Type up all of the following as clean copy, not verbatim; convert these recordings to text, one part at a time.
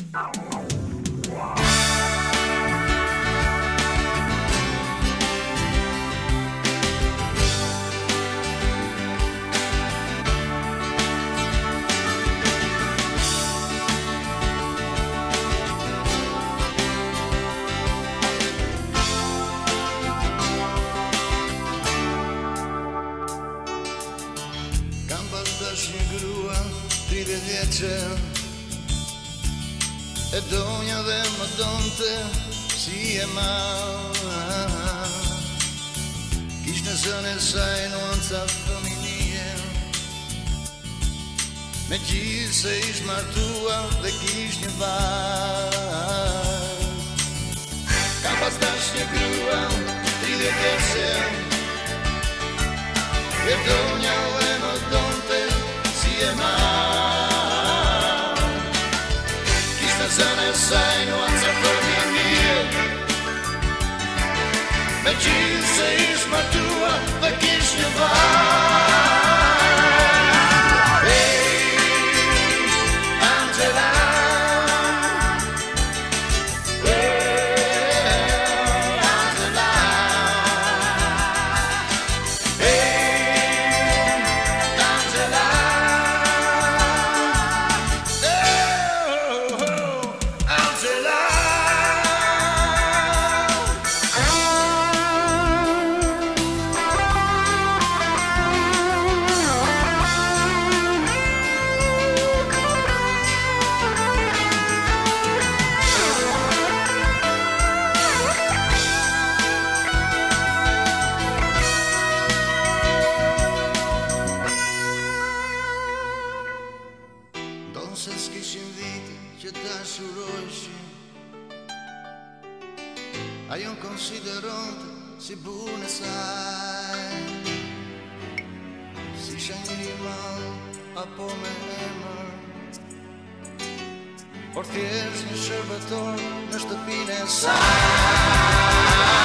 E donja dhe më donte si e mal. Kish në zënë e saj nuanca fëminie, me gjithë se ish martua dhe kish një vaj. Kam pas tash një grua 30 vjeçe, e donja dhe më donte si e mal. Zënë e saj nuanca fëminie, me gjithë se ish martua dhe kish një vaj. Hey, Angela, hey, Angela, hey, Angela. Se s'kishin viti që dashurojshin, ajo në konsideronte si burën e saj, si shanjëri malë apo me emër, por thjesht një shërbëtor në shtëpinë e saj.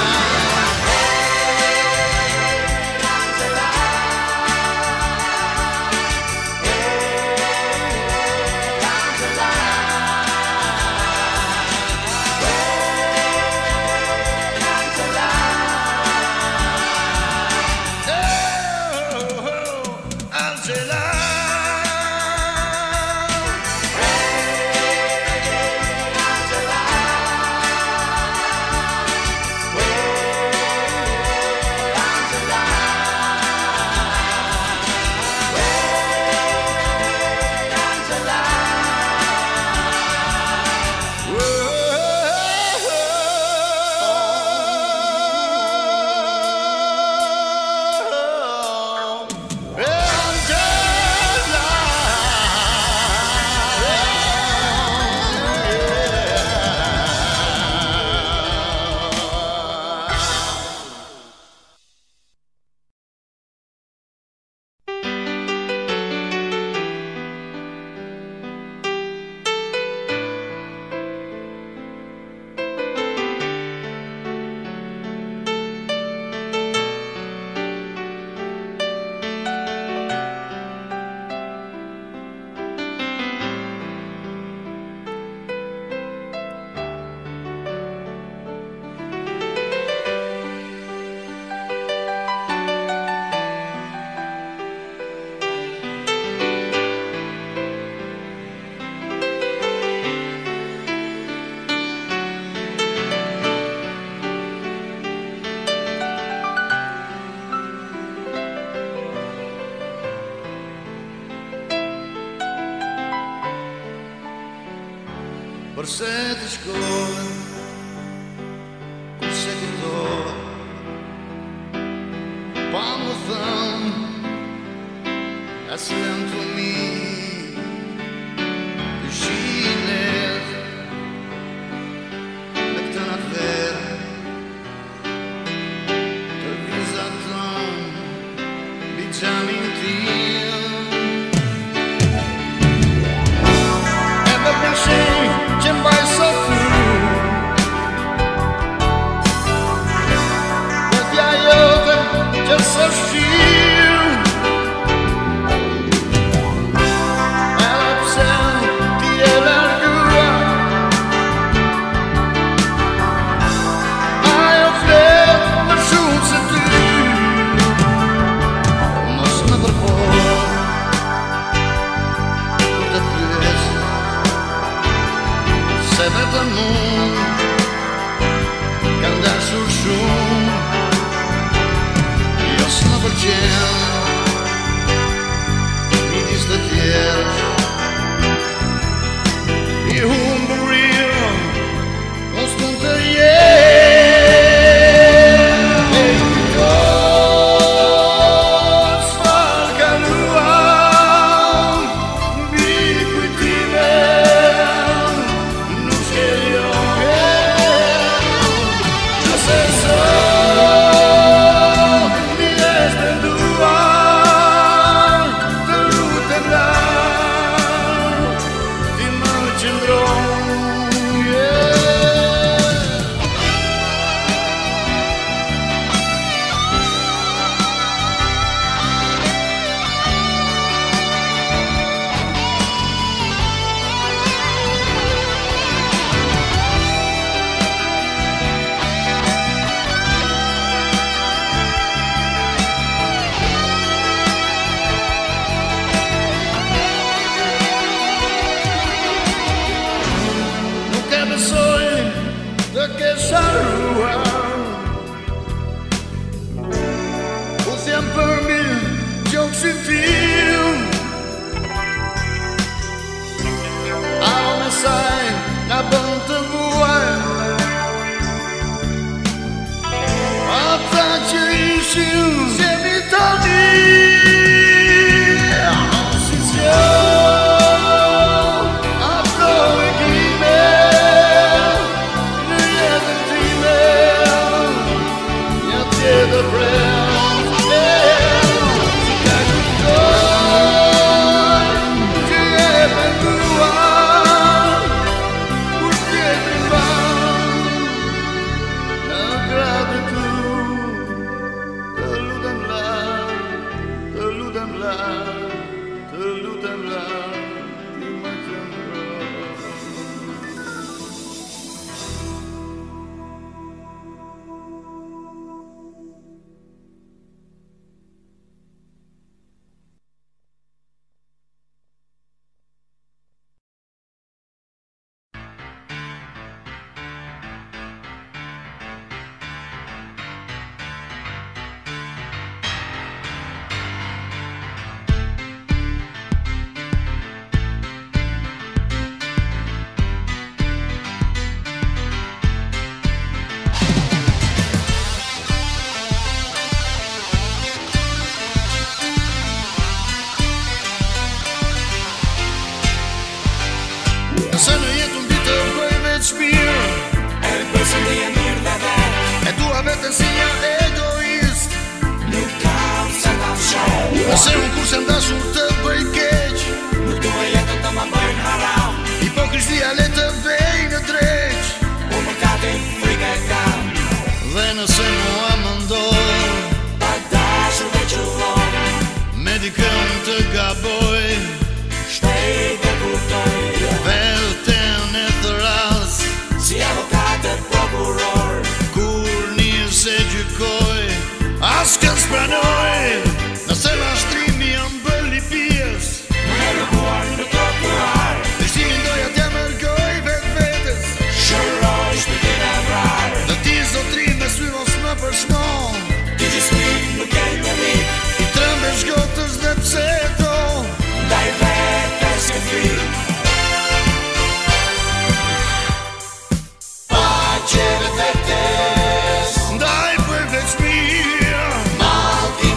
Përse të shkove, kurse këtove, pa më thëmë, asë në të mi, të shinet, me këtë natë verë, të vizat tonë, bi gjamin tim. E për përshin, që mbaj së fru, dhe tja jote që së shqirë, se vetëm unë kam dashur shumë, jo s'më pëlqen midis të tjerë. I humbëria mos mund të jetë e kujtohet çfarë kaluam mbi kujtime nuk shkeljohet. Nëse sot mi është nduar të lutem ti më qëndron. Të kesha ruar u them për mirë gjoksin tim, aro me saj nga bën të vuaj ata që ishin zemi tani. Se në jetë unë bitë bëj veç mirë, e rëpësën dhe jam mirë dhe vetë, e dua vetën si një egoist. nuk kam se ta fshoj, Nëse unë kur se ndashur të bëj keq, nuk duhe jetën të më bëjnë haram, hipokrizia le të vej në dreq. unë më kati frike e kam, Dhe nëse mua më ndodh pa dashur dhe qullon, me dikën të gaboj, shpejt e kuptoj, vetën e thras, si avokat e prokuror, kur një se gjykoj, as kënë s'pranoj. Nëse mashtrimi jam bëlli pjes, më herëmuar në trotuar, Prishtimin doja t'ja mërgoj vetë vetës, shëroj shpëtin e vrar, dhe ti zotri me sy mos më përshmon, ti gjithësmi nuk e një mik, i trëmbe shgotës dhe pse to, ndaj vetës e frik. ndaj për veç mirë, Malki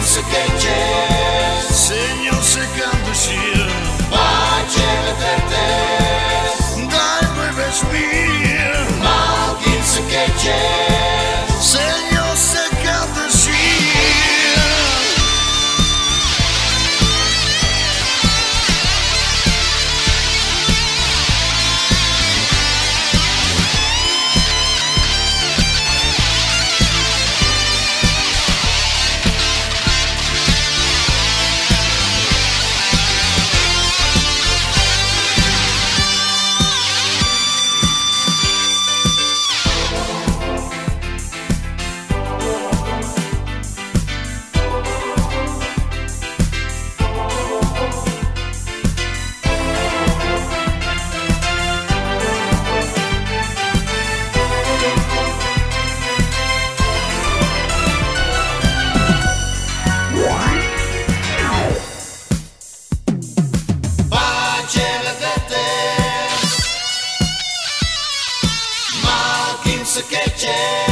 se che c'è,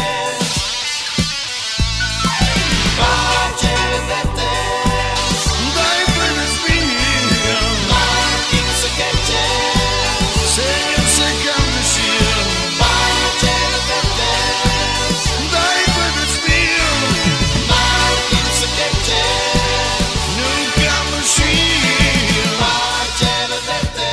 pace da te, dai per respiro, ma chi se che c'è, se io se cambia pace da te, dai per respiro, ma chi se che c'è, non cambia pace da te.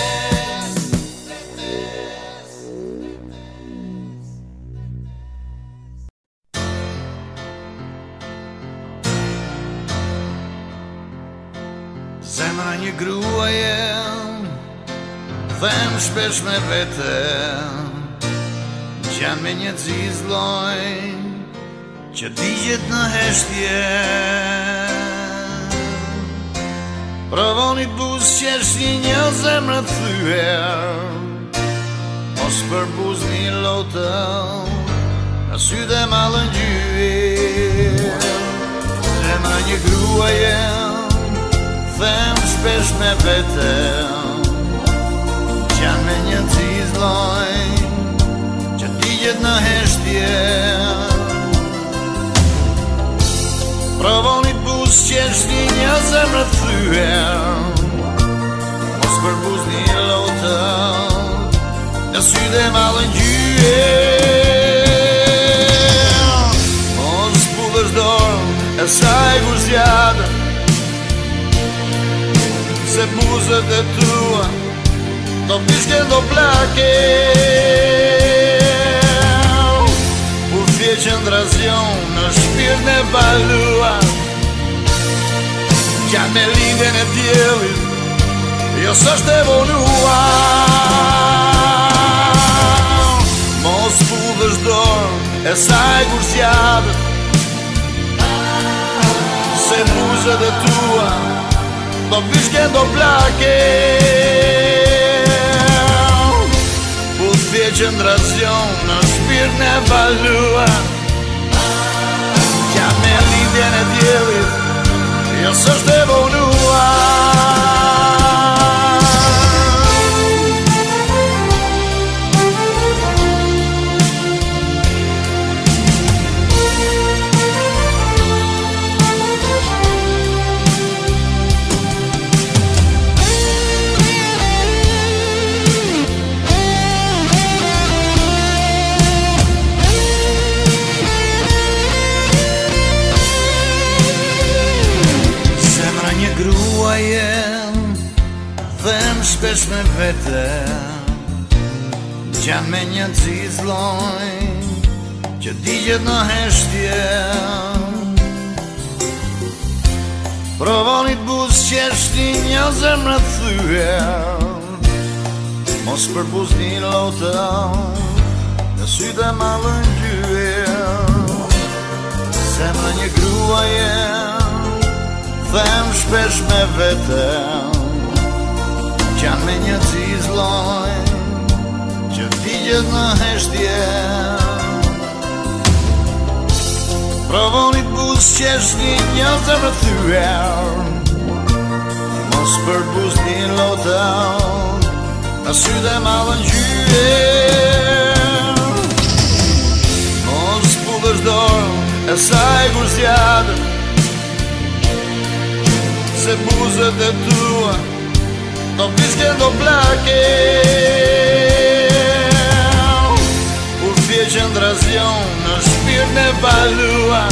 Zemra një gruaje, them shpesh me vete, gjan me një zizloj, që digjet në heshtje. Provoni buz qeshti një zemrë të thyër, mos për buz një lotën, në sytë e malën gjyër. Zemra një gruaje, them shpesh me vete, gjan me një zizloj, që digjet në heshtje. Provoni buz qeshti një zemrë të thyer, mos për buz një lotën, në sytë e malën gjyër. Mos pullësh dorën e saj kur zjadë, se buzët e tua do pishken do plake. U fje qëndrazion në shpirt në balua, gja me lindjen e djelit, jo s'është evolua. Mos pudhësh dorën e saj kur s'jadët, se buzët e tua do pishken do plake. U thje qëndrazion në shpirt në balua, gja me lindjen e djelit, jo s'është evolua. Them shpesh me vete, gjan me një zizloj, që digjet në heshtje. Provoni buz qeshti një zemrë të thyer, mos për buz një lotën, në sytë e malën gjyër. Zemra një gruaje, them shpesh me vete, gjan me një zizloj, që digjet në heshtje. Provoni buz qeshti një zemrë të thyer, mos për buz një lotën, në sytë e malën gjyër. Mos pullësh dorën e saj kur zjadët, se buzët e tua do pishken do plake. U fje qëndrazion në shpirt në balua,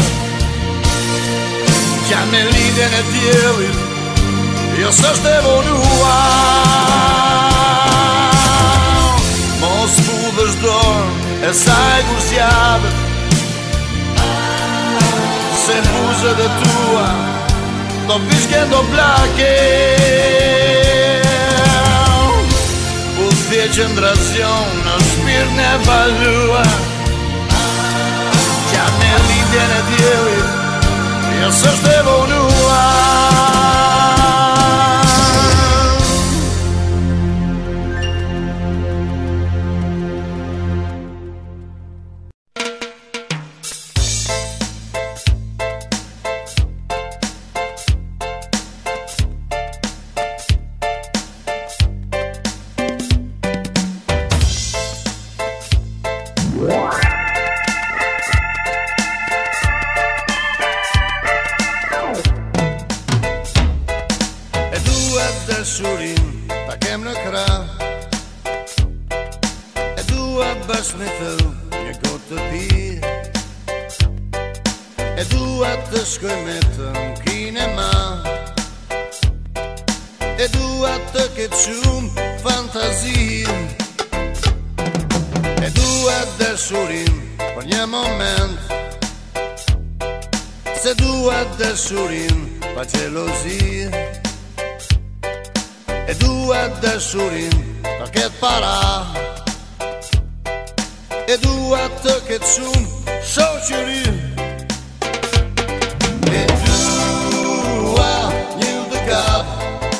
gja me lindjen e djelit, jo s'është evolua. Mos pudhësh dorën e saj kur zjadët, se buzët e tua do pishken do plake. U thje qëndrazion në shpirt në balua, gja me lindjen e djelit, jo s'është evolua. besmitë një gotë të pirë, e dua të shkoj me të në kinema, e dua të ketë shumë fantazim, e dua dashurim për një moment, se dua dashurim pa xhelozi, e dua dashurim pa ketë para, e dua të ketë shumë shoqëri, e dua një të kap,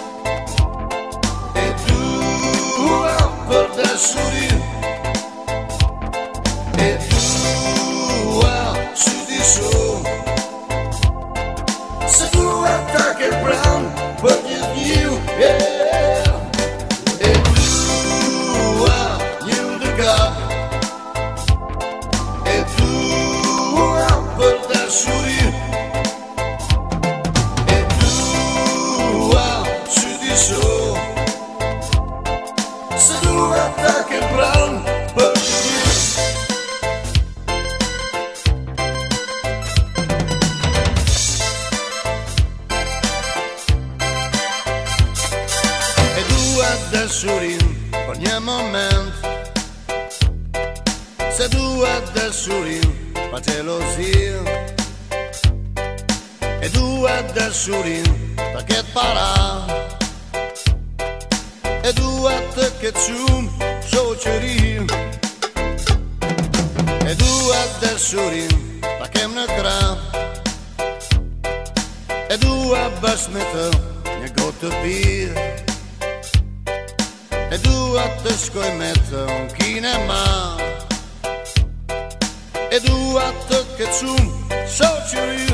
e dua për dashurim, e dua sytë shumë, se dua të ketë pranë për gjithë një, e dua një të kap, e dua për dashuri, e dua sytë shumë, se dua të ketë pranë për gjithë një. Dashurin për një moment, se dua dashurin pa xhelozi, e dua dashurin të ketë para, e dua të ketë shumë shoqëri, e dua dashurin ta kem në krah, e dua bashkë me të një gotë të pirë, e dua të shkoj me të në kinema, e dua të ketë shumë shoqëri,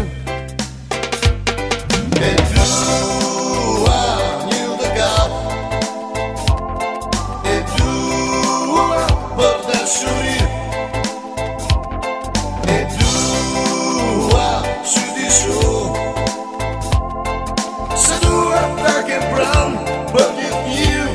e dua një të kap, e dua për dashuri, e dua sytë shumë, se dua të ketë pranë për gjithë një.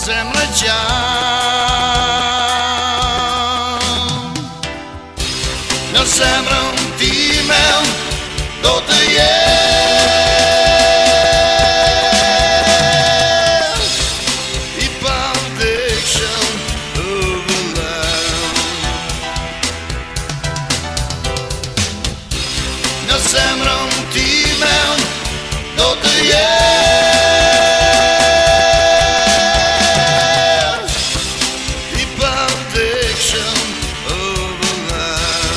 zemrë qanë. Në zemrën time do të jesh I pavdekshëm vëllai. Në zemrën time do të jesh I pavdekshëm vëllai.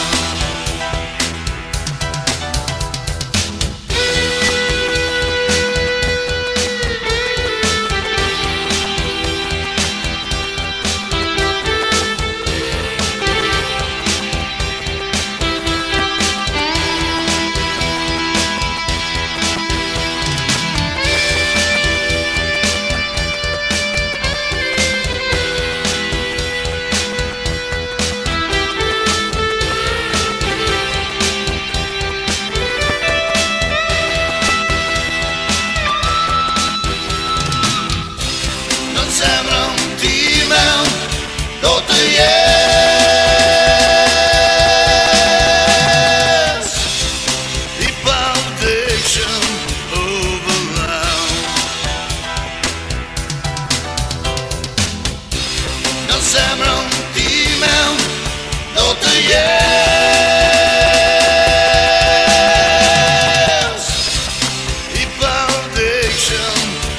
Në zemrën time do të jesh I pavdekshëm vëllai. Në zemrën time do të jesh I pavdekshëm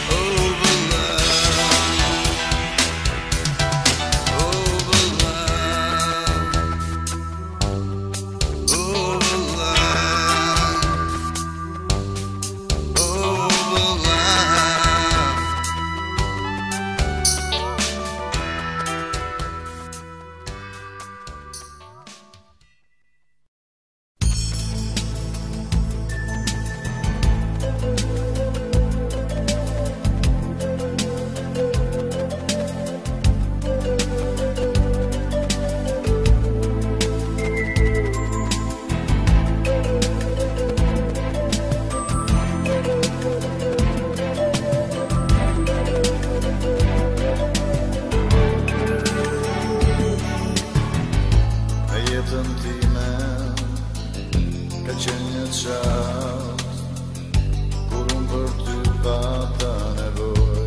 Jetën time ka qenë një qatë kur unë për ty pata nevoj.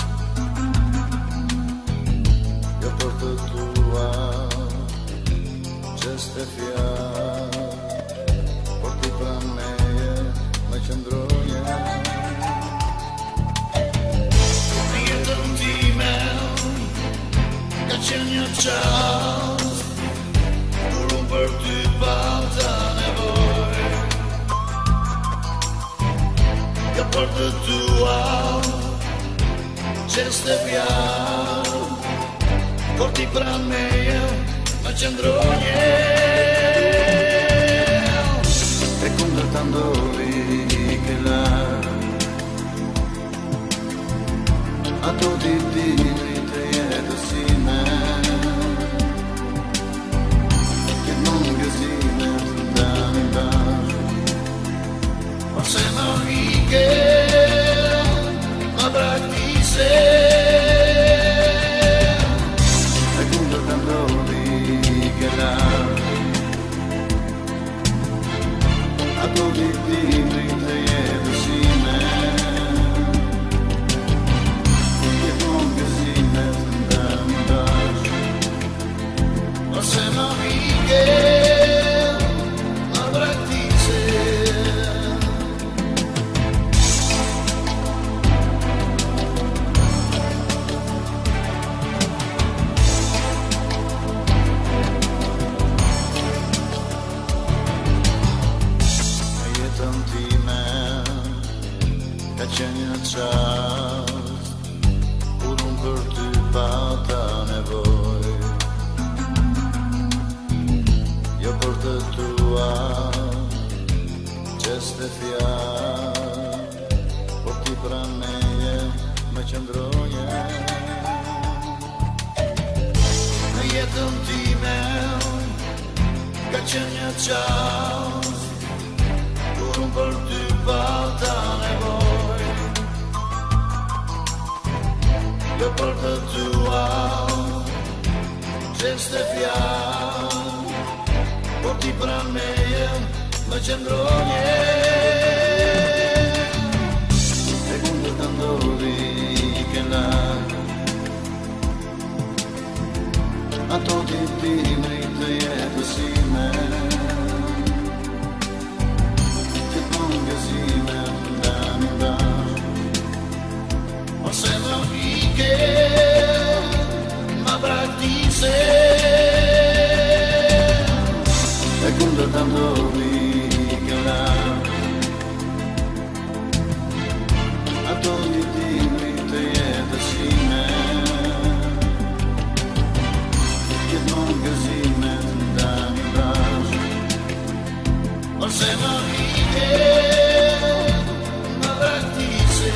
Jo për të tua qeste fjarë, por ti pranë meje me qëndroje. Jetën time ka qenë një qatë për ty pata nevoj. Jo për të tua qeste fjarë, por ti pranë meje me qëndroje. E kundër ta ndodhi ke larë ato ditërit e jetës sime. Se më hike, më praktise E kundër të ndodhi ke larë ato ditërit të jetës sime. Jeton gëzime të ndani bashkë. Se më hike, më praktise ka qenë një qatë kur unë për ty pata nevoj. Jo për të tua qeste fjarë, por ti pranë meje me qëndroje. Në jetën time ka qenë një qatë kur unë për ty pata nevoj. Jo për të tua Qenë s'te fjallë Por ti pran meje Më qëndronje E kundër të ndodhi Kena Ato ti timri të jetësime Gjithmonë gëzime Ndan Ose më hike Ma praktise E kundër të ndodhi Kena Ato ti timri të jetësime Gjithmonë gëzime Ndani bashk Ose më hike Ma praktise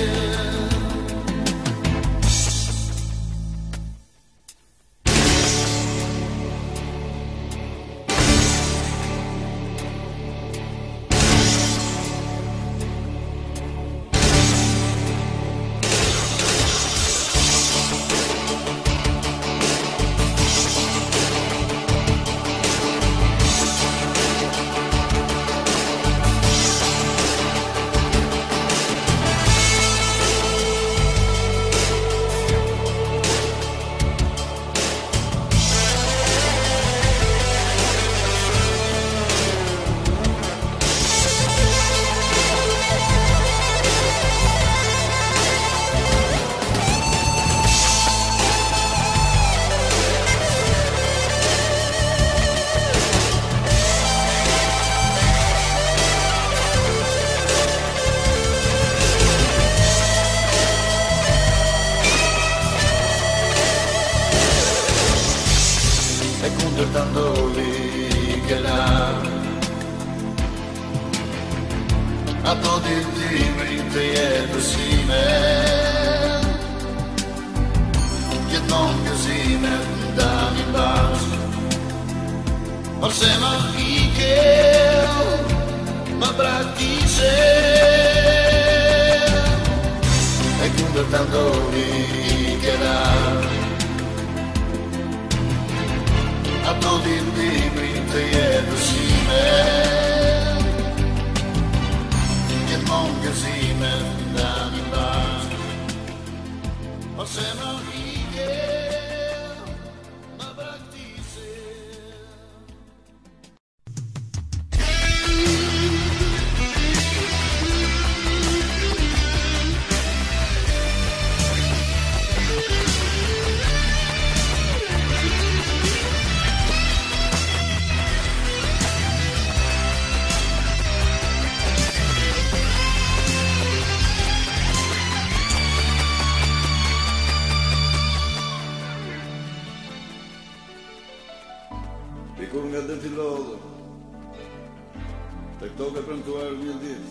E kundër të ndodhi kena Ato ditimi të jetësime Gjithmonë gëzime Ndani bashk Ose më hike Ma praktise E kundër të ndodhi kena Ato ditimi të jetësime Gjithmonë gëzime Ndani bashk Ose më hike Ma praktise Dikur nga dhe filodhë Të këto ke premtuar një dit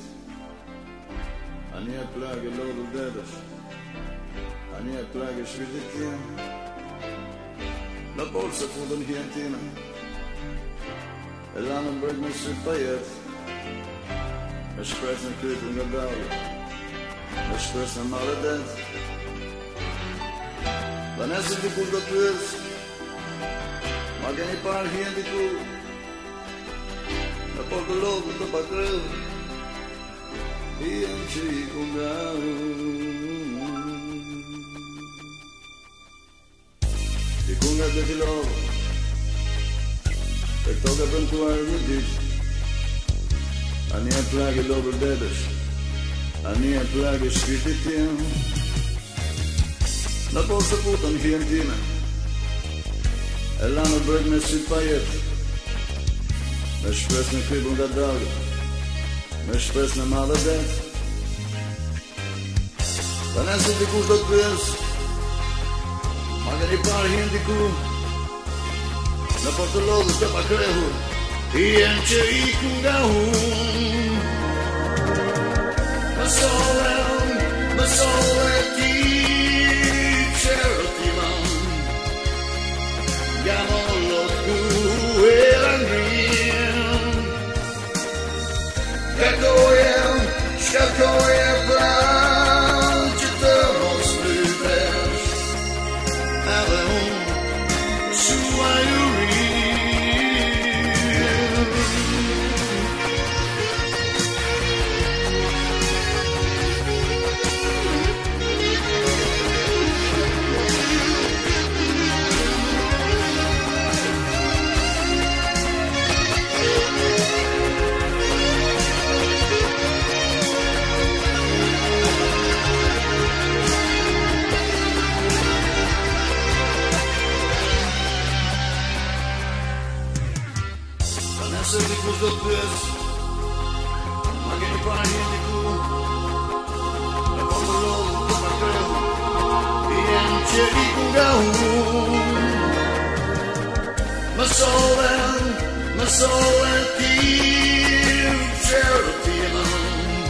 Anja plagë e lodhë dedësh Anja plagë e shpirtit tim Në porë se fundën hien time E lanë mbrojt me syt pa jet Me shpres në krypur nga dalë Me shpres në mare det Dhe nëse dikur do pyes Ma keni parë hien diku Në porë të lodhë të pakrëv Hien që i ku nga Diku nga dhe t'i lodhë E këto ka premtuar një dit Anja plagë e lodhër dedësh Anja plagë e shpirtit tim Në porë se putën hien time E lanë brejt me syt pa jet Me shpres në kripur nga dalë Me shpres në madhe det Dhe nëse dikush do t'pyes Ma keni parë hien diku Në porë të lodhës të pakrehur Hien që iku nga unë Më sole ti qërë ti manë Chiamo lo tu e l'angrin Skakojem plan që të mos lypesh do pes. Ma che ne fai di cu? E quando lo come creo, viene di cungau. Ma sole ti charity man.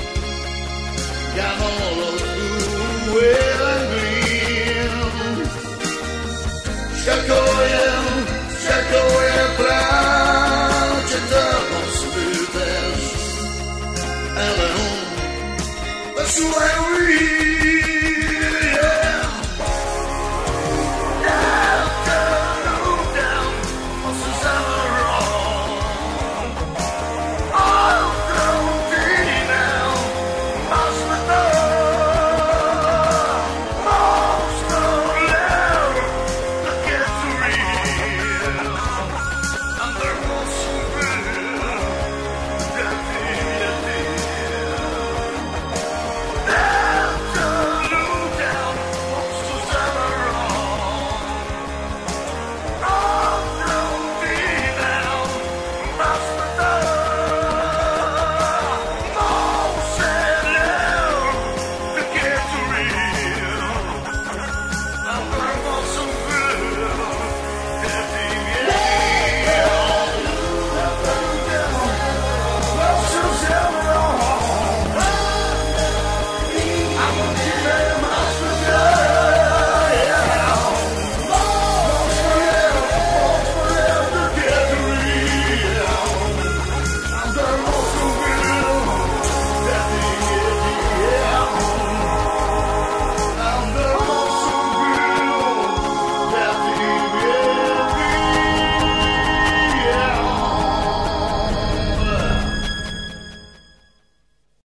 Chiamalo tu e l'anglino. Scacoia place da spirtes. Ela da sua